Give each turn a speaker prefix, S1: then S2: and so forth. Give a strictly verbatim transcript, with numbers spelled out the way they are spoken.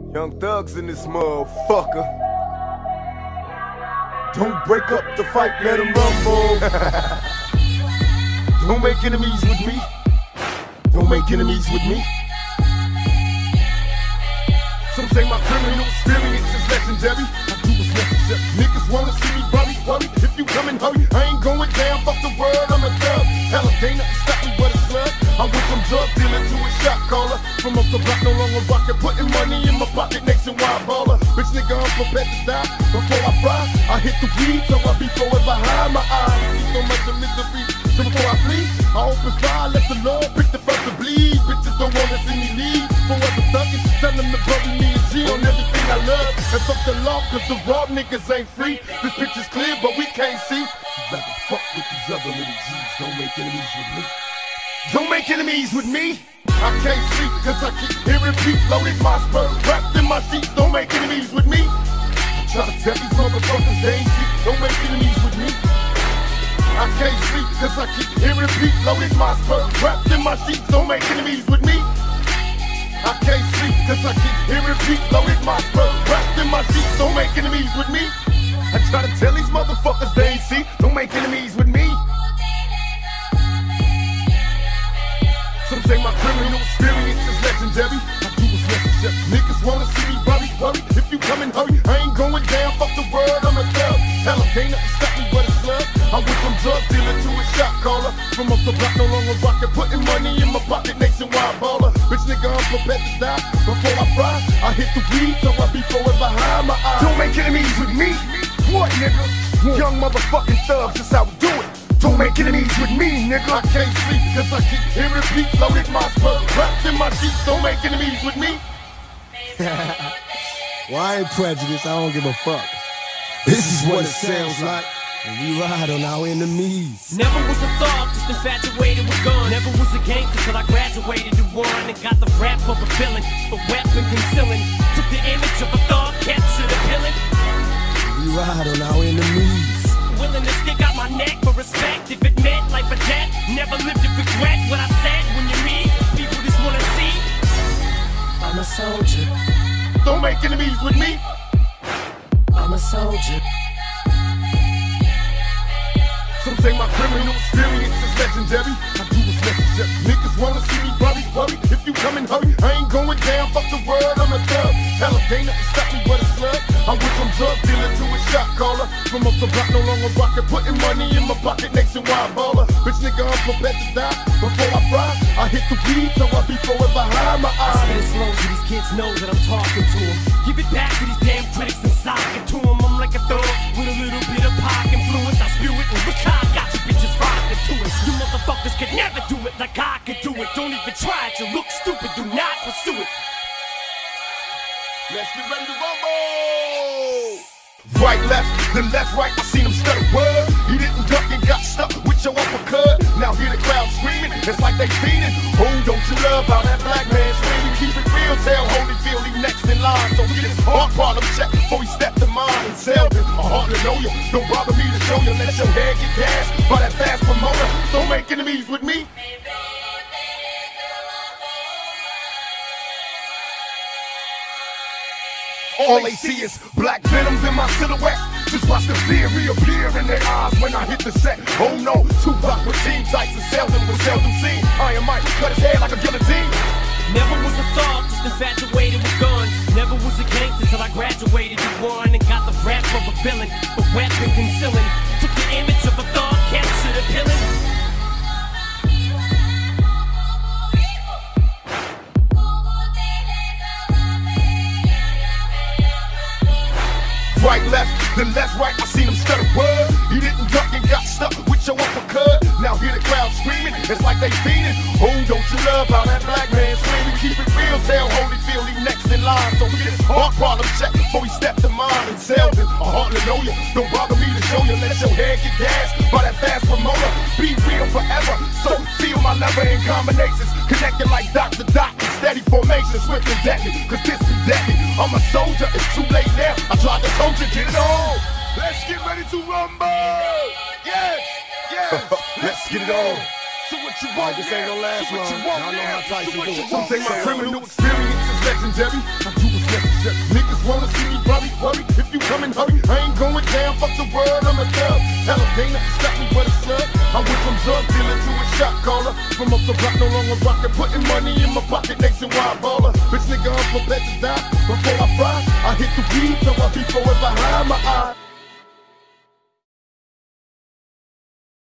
S1: Young thugs in this motherfucker. Don't break up the fight, let them rumble. Don't make enemies with me. Don't make enemies with me. Some say my criminal experience is legendary. I do what's necessary. Niggas wanna see me worry, worry. If you come and hurry, I ain't going down. Fuck the world, I'm a thug. Hell, ain't nothing stop me but a slug. I'm with some drug dealer to a shot caller. From up the block, no longer rockin', putting money in my pocket, nationwide baller. Bitch nigga, I'm prepared to die. Before I fry, I hit the weed, so I be forever behind my eyes. See so much of misery, so before I flee, I open fire, let the Lord pick the first to bleed. Bitches don't wanna see me leave, forever thuggin'. Tell them to bury me a G on everything I love. And fuck the law, cause the raw niggas ain't free. This picture's clear, but we can't see. You better fuck with these other little G's, don't make enemies with me. Don't make enemies with me. I can't sleep cause I keep hearing beats loaded my spur wrapped in my sheets. Don't make enemies with me. I try to tell these motherfuckers they ain't see. Don't make enemies with me. I can't sleep cause I keep hearing beats loaded my spur wrapped in my sheets. Don't make enemies with me. I can't sleep cause I keep hearing beats loaded my spur wrapped in my sheets. Don't make enemies with me. I try to tell these motherfuckers they ain't see. Don't make enemies with me. Some say my criminal experience is legendary. I do what's necessary. Niggas wanna see me worry, worry. If you come and hurry, I ain't going down. Fuck the world, I'm a thug. Hell, ain't nothing stop me but a slug. I'm with from drug dealer to a shot caller. From up the block, no longer rockin', putting money in my pocket, nationwide baller. Bitch nigga, I'm prepared to die. Before I fry, I hit the weed, so I be forever behind my eyes. Don't make enemies with me. What, nigga? Young motherfucking thugs, that's how we do it. Don't make enemies with me, nigga. I can't sleep cause I keep hearing beats loaded my spur wrapped in my sheets. Don't make enemies with me.
S2: Well, I ain't prejudiced, I don't give a fuck. This is what it sounds like when we ride on our enemies.
S3: Never was a thug, just infatuated with guns. Never was a gangster till I graduated to one and got the rap of a villain, a weapon concealing. Took the image of a thug, captured a villain.
S2: We ride on our enemies.
S3: Willing to stick out my neck for respect. If it meant life or death, never lived to regret what I said. When you meet people just wanna see I'm a soldier.
S1: Don't make enemies with me.
S3: I'm a soldier.
S1: Some say my criminal experience is legendary. I do what's necessary. Niggas wanna see me worry, worry. If you come and hurry, I ain't going down. Fuck the world, I'm a thug. Hell, ain't nothing stop me but a slug. I'm with from drug dealer to a shot caller. From up the block, no longer rockin', putting money in my pocket, nationwide baller. Bitch nigga, I'm prepared to die. Before I fry, I hit the weed, so I be forever behind my eyes.
S3: I spit it slow so these kids know that I'm talking to them. Give it back to these damn critics and sock it to them. I'm like a thug with a little bit of pop influence. I spew it and look how I got you bitches rockin' to it. You motherfuckers could never do it like I could do it. Don't even try it, you look stupid, do not pursue it.
S1: Let's get ready to rumble! Right, left, then left, right, I seen him stutter word. He didn't duck and got stuck with your uppercut. Now hear the crowd screaming, it's like they feeding. Oh, don't you love how that black man screaming? Keep it real, tell Holyfield he next in line. So get his heart problem check before he step to mine and sell it. I hardly know you, don't bother me to show you. Let your head get gas by that fast promoter. Don't make enemies with me. All they see is black venoms in my silhouette. Just watch the fear reappear in their eyes when I hit the set. Oh no, Tupac with team tights and seldom was seldom seen. Iron Mike cut his head like a guillotine.
S3: Never was a thug, just infatuated with guns. Never was a gangster till I graduated to one and got the rap of a villain, a weapon concealing. Took the image of a thug, captured a villain.
S1: Right, left, then left, right, I seen him stutter word. He didn't duck and got stuck with your uppercut. Now hear the crowd screaming, it's like they feeding. Oh, don't you love how that black man screaming? Keep it real, tell Holyfield he next in line. So get his heart problem check before he step to mine and sell it. I hardly know you, don't bother me to show you. Let your head get gas by that fast promoter. Be real forever, so feel my lever in combinations. Connected like Doctor Doc, steady formation, swift and deadly. Cause this be deadly, I'm a soldier, it's too late now. I tried to told you, get it on. Let's get ready to rumble. Yes, yes. Let's get it on. So what you want?
S2: This ain't no last
S1: so what
S2: one.
S1: you want?
S2: Y'all know how Tyson
S1: so
S2: do it.
S1: Some say my criminal experience is is legendary. I do what's necessary. Niggas wanna see me worry, worry. If you come and hurry, I ain't going down. Fuck the world, I'm a thug. Hell, ain't nothing stop me but a slug. I went from drug dealer to a shot caller. From up the block, no longer rockin', putting money in my pocket, nationwide baller. Bitch nigga, I'm prepared to die before I fry. I hit the weed, so I be forever high my eye.